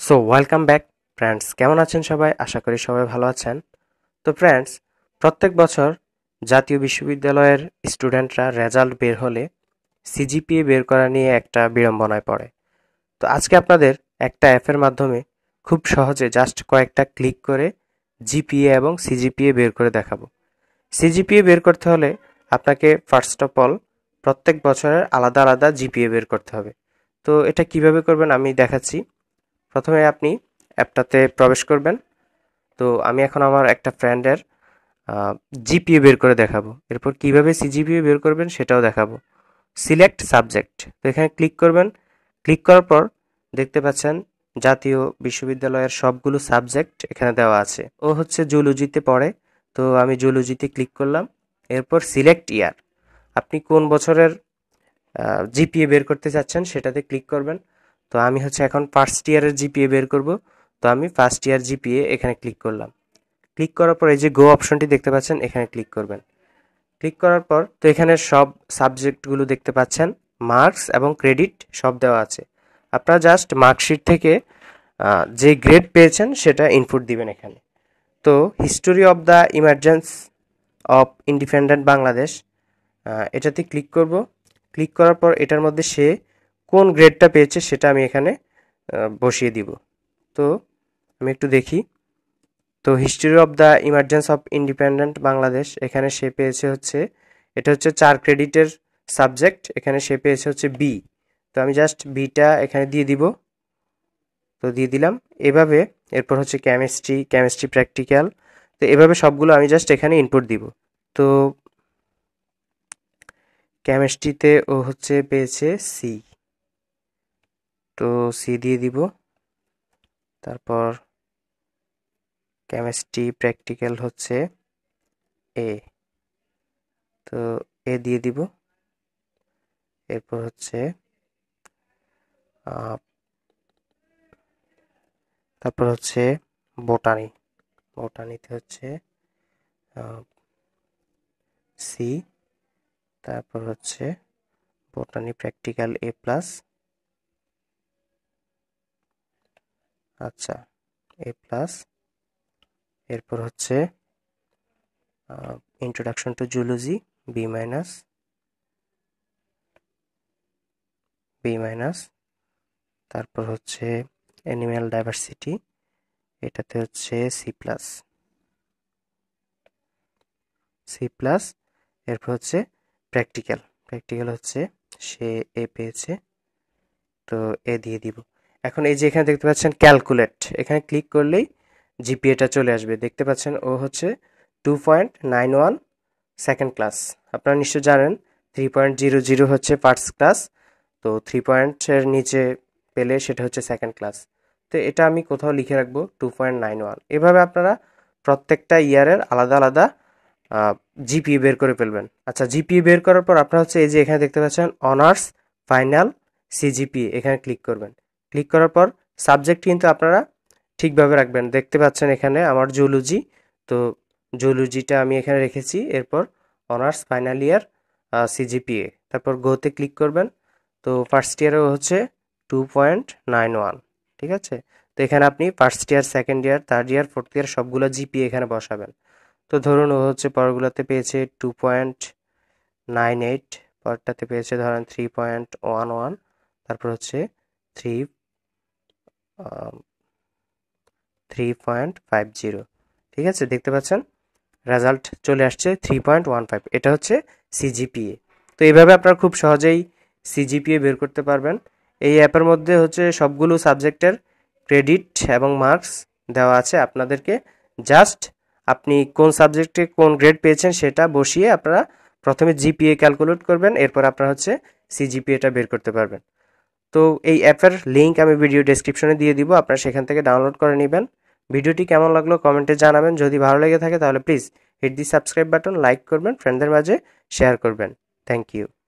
So welcome back friends, কেমন আছেন সবাই? আশা করি সবাই ভালো আছেন। তো ফ্রেন্ডস, প্রত্যেক বছর জাতীয় বিশ্ববিদ্যালয়ের স্টুডেন্টরা রেজাল্ট বের হলে সিজিপিএ বের করা নিয়ে একটা বিড়ম্বনায় পড়ে। তো আজকে আপনাদের একটা অ্যাপের মাধ্যমে খুব সহজে জাস্ট কয়েকটা ক্লিক করে জিপিএ এবং সিজিপিএ বের করে দেখাবো। সিজিপিএ বের করতে হলে আপনাকে ফার্স্ট অফ অল প্রত্যেক বছরের আলাদা আলাদা জিপিএ বের করতে হবে। তো এটা কিভাবে করবেন আমি দেখাচ্ছি। প্রথমে আপনি অ্যাপটাতে প্রবেশ করবেন। তো আমি এখন আমার একটা ফ্রেন্ডের জিপিএ বের করে দেখাবো। এরপর কিভাবে সিজিপিএ বের করবেন সেটাও দেখাবো। সিলেক্ট সাবজেক্ট, তো এখানে ক্লিক করবেন। ক্লিক করার পর দেখতে পাচ্ছেন জাতীয় বিশ্ববিদ্যালয়ের সবগুলো সাবজেক্ট এখানে দেওয়া আছে। ও হচ্ছে জুলজিতে পড়ে, তো আমি জুলজিতে ক্লিক করলাম। এরপর সিলেক্ট ইয়ার, আপনি কোন বছরের জিপিএ বের করতে চাচ্ছেন সেটাতে ক্লিক করবেন। তো আমি হচ্ছে এখন ফার্স্ট ইয়ারের জিপিএ বের করব। তো আমি ফার্স্ট ইয়ার জিপিএ এখানে ক্লিক করলাম। ক্লিক করার পর এই যে গো অপশনটি দেখতে পাচ্ছেন, এখানে ক্লিক করবেন। ক্লিক করার পর তো এখানে সব সাবজেক্টগুলো দেখতে পাচ্ছেন, মার্কস এবং ক্রেডিট সব দেওয়া আছে। আপনারা জাস্ট মার্কশিট থেকে যে গ্রেড পেয়েছেন সেটা ইনপুট দিবেন এখানে। তো history of the emergence of independent Bangladesh, এটাতে ক্লিক করব। ক্লিক করার পর এটার মধ্যে সে কোন গ্রেডটা পেয়েছে সেটা আমি এখানে বসিয়ে দিব। তো আমি একটু দেখি। তো history of the emergence of independent Bangladesh, এখানে সে পেয়েছে হচ্ছে, এটা হচ্ছে 4 ক্রেডিটের সাবজেক্ট, এখানে সে পেয়েছে হচ্ছে বি। তো আমি জাস্ট বিটা এখানে দিয়ে দিব। তো দিয়ে দিলাম এভাবে। এরপর হচ্ছে কেমিস্ট্রি প্র্যাকটিক্যাল। তো এভাবে সবগুলো আমি জাস্ট এখানে ইনপুট দিব। তো কেমিস্ট্রিতে ও হচ্ছে পেয়েছে সি, তো সি দিয়ে দিব। তারপর কেমিস্ট্রি প্র্যাকটিক্যাল হচ্ছে এ, তো এ দিয়ে দিব। এরপর হচ্ছে তারপর হচ্ছে বোটানিতে হচ্ছে সি। তারপর হচ্ছে বোটানি প্র্যাকটিক্যাল এ প্লাস, আচ্ছা এ প্লাস। এরপর হচ্ছে introduction to zoology B minus. তারপর হচ্ছে অ্যানিম্যাল ডাইভার্সিটি, এটাতে হচ্ছে সি প্লাস। এরপর হচ্ছে প্র্যাকটিক্যাল হচ্ছে সে এ পেয়েছে, তো এ দিয়ে দিব। এখন এই যে এখানে দেখতে পাচ্ছেন ক্যালকুলেট, এখানে ক্লিক করলেই জিপিএটা চলে আসবে। দেখতে পাচ্ছেন ও হচ্ছে 2.91 সেকেন্ড ক্লাস। আপনারা নিশ্চয় জানেন 3.00 হচ্ছে ফার্স্ট ক্লাস, তো 3 পয়েন্টের নিচে পেলে সেটা হচ্ছে সেকেন্ড ক্লাস। তো এটা আমি কোথাও লিখে রাখবো 2.91। এভাবে আপনারা প্রত্যেকটা ইয়ারের আলাদা আলাদা জিপিএ বের করে ফেলবেন। আচ্ছা, জিপিএ বের করার পর আপনারা হচ্ছে এই যে এখানে দেখতে পাচ্ছেন অনার্স ফাইনাল সিজিপিএ, এখানে ক্লিক করবেন। ক্লিক করার পর সাবজেক্ট কিন্তু আপনারা ঠিকভাবে রাখবেন। দেখতে পাচ্ছেন এখানে আমার জুলজি, তো জুলজিটা আমি এখানে রেখেছি। এরপর অনার্স ফাইনাল ইয়ার সিজিপিএ, তারপর গোতে ক্লিক করবেন। তো ফার্স্ট ইয়ারেও হচ্ছে 2.91, ঠিক আছে। তো এখানে আপনি first year, second year, third year, fourth year সবগুলো জিপিএ এখানে বসাবেন। তো ধরুন ও হচ্ছে পরগুলোতে পেয়েছে 2.98, পরটাতে পেয়েছে ধরেন 3.11, তারপর হচ্ছে 3.50, ঠিক আছে। দেখতে পাচ্ছেন রেজাল্ট চলে আসছে 3.15, এটা হচ্ছে সিজিপিএ। তো এইভাবে আপনারা খুব সহজেই সিজিপিএ বের করতে পারবেন। এই অ্যাপের মধ্যে হচ্ছে সবগুলো সাবজেক্টের ক্রেডিট এবং মার্কস দেওয়া আছে আপনাদেরকে। জাস্ট আপনি কোন সাবজেক্টে কোন গ্রেড পেয়েছেন সেটা বসিয়ে আপনারা প্রথমে জিপিএ ক্যালকুলেট করবেন, এরপর আপনারা হচ্ছে সিজিপিএটা বের করতে পারবেন। তো এই অ্যাপের লিঙ্ক আমি ভিডিও ডেসক্রিপশনে দিয়ে দিব, আপনারা সেখান থেকে ডাউনলোড করে নেবেন। ভিডিওটি কেমন লাগলো কমেন্টে জানাবেন। যদি ভালো লেগে থাকে তাহলে please hit the subscribe button, like করবেন, ফ্রেন্ডদের মাঝে শেয়ার করবেন। Thank you.